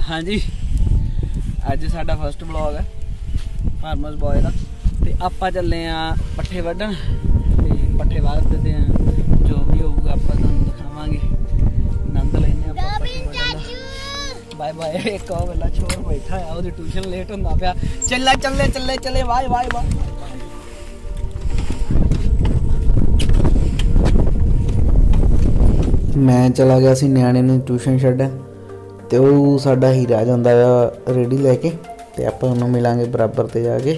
हाँ जी, अज साडा फस्ट ब्लॉग है फार्मर्स बॉय का। तो आप चले पट्ठे वड्ढन, पट्ठे वध देते हैं, जो भी होगा आप दिखावे, आनंद लेने। Bye bye. एक वाला छोर बैठा है, वो ट्यूशन लेट होंदा पिया। चले चले चले चले, बाय बाय बाय। मैं चला गया सी न्याणे नूं ट्यूशन छड्डण, ते वो साडा हीरा जांदा आ रेडी लैके, ते आपां उहनूं मिलांगे बराबर ते जाके।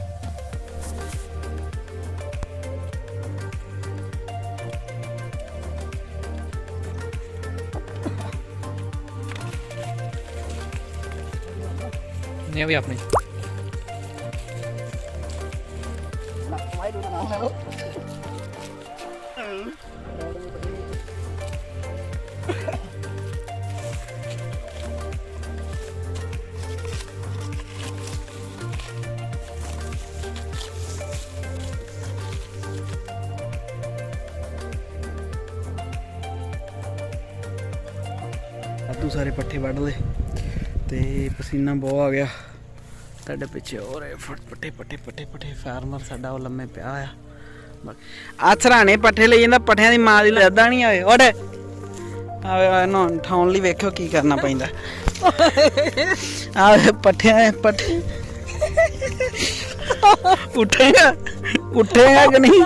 नहीं अभी आपने तू सारे पट्ठे वढ़ ले, ते पसीना बहुत आ गया। तुहाडे पिछे हो रहे पट्ठे पट्ठे पट्ठे पट्ठे। फार्मर साडा वो लम्मे पिया आ। आ सराणे पट्ठे ले जांदा, पट्ठियां दी मां दी लद्दा नहीं आवे। उठ आवे नहाउण ठाउण लई वेखो की करना पैंदा। आ पट्ठियां पट्ठे उठेगा उठेगा कि नहीं?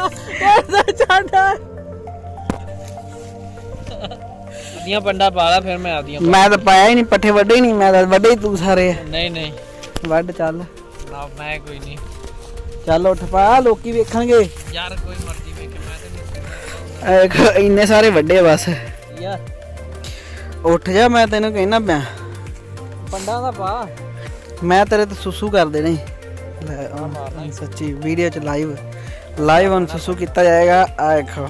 आदियां पंडा पाला, फिर मैं आदियां मैं तो पाया ही नहीं, पट्ठे वड्डे ही नहीं, मैं तो वड्डे ही तू सारे। नहीं नहीं वड्ड चल ना, मैं कोई नहीं। चल उठ पा, लोकी वेखणगे यार कोई मर्जी वेखे, मैं तो इन्ने सारे वड्डे बस यार। उठ जा, मैं तेनों कहना पिया पंडा दा पा, मैं तेरे तो सुसु कर देने। सच्ची वीडियो च लाइव हम सुसु किया जाएगा। आ देखो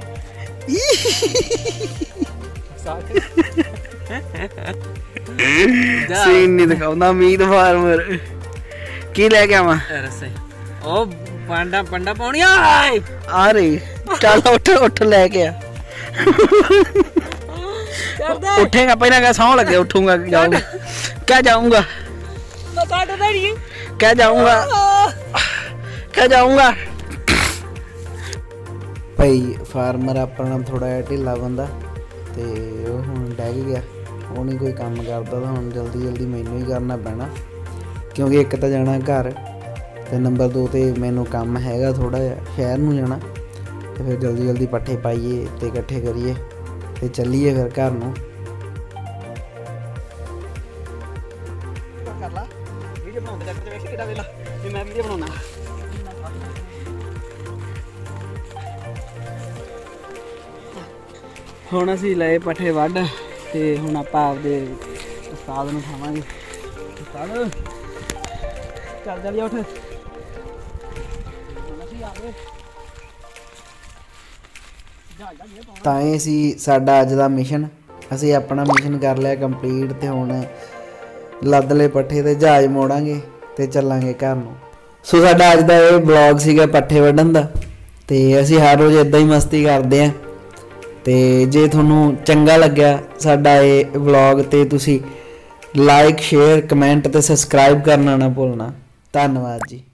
सीन नहीं दिखाऊंगा। मीत फार्मर की लेके आवा ओ पंडा पंडा पाउणी आ रही। चल उठ उठ लेके आ। उठेगा पहले क्या सौ लगे? उठूंगा जाऊंगा क्या? जाऊंगा क्या? जाऊंगा क्या? जाऊंगा भाई। फार्मर अपना थोड़ा जिहा ढिला बंदा, ते हुण डैग गया। वो नहीं कोई काम करता, तो हुण जल्दी जल्दी मैनू ही करना पैना, क्योंकि एक तो जाना घर, ते नंबर 2 ते मैनू काम हैगा थोड़ा जिहा शहर नूं जाना। तो फिर जल्दी जल्दी पट्ठे पाइए ते इकट्ठे करिए ते चलीए फिर घर नूं। ਹੁਣ ਅਸੀਂ ਲਏ ਪੱਠੇ ਵੱਢ, ਤੇ ਹੁਣ ਆਪਾਂ ਆਪਦੇ ਉਸਤਾਦ ਨੂੰ ਖਾਵਾਂਗੇ। ਉਸਤਾਦ ਚੱਲ ਚੱਲ ਉੱਠ। ਤਾਂ ਇਹ ਸੀ ਸਾਡਾ ਅੱਜ ਦਾ ਮਿਸ਼ਨ। ਅਸੀਂ ਆਪਣਾ ਮਿਸ਼ਨ ਕਰ ਲਿਆ ਕੰਪਲੀਟ, ਤੇ ਹੁਣ ਲੱਦ ਲਏ ਪੱਠੇ ਤੇ ਜਹਾਜ਼ ਮੋੜਾਂਗੇ ਤੇ ਚੱਲਾਂਗੇ ਘਰ ਨੂੰ। ਸੋ ਸਾਡਾ ਅੱਜ ਦਾ ਇਹ ਵਲੌਗ ਸੀਗਾ ਪੱਠੇ ਵੱਢਣ ਦਾ, ਤੇ ਅਸੀਂ ਹਰ ਰੋਜ਼ ਇਦਾਂ ਹੀ ਮਸਤੀ ਕਰਦੇ ਹਾਂ। ਤੇ ਜੇ ਤੁਹਾਨੂੰ ਚੰਗਾ ਲੱਗਿਆ ਸਾਡਾ ਇਹ ਵਲੌਗ, ਤੇ ਤੁਸੀਂ ਲਾਈਕ ਸ਼ੇਅਰ ਕਮੈਂਟ ਤੇ ਸਬਸਕ੍ਰਾਈਬ ਕਰਨਾ ਨਾ ਭੁੱਲਣਾ। ਧੰਨਵਾਦ ਜੀ।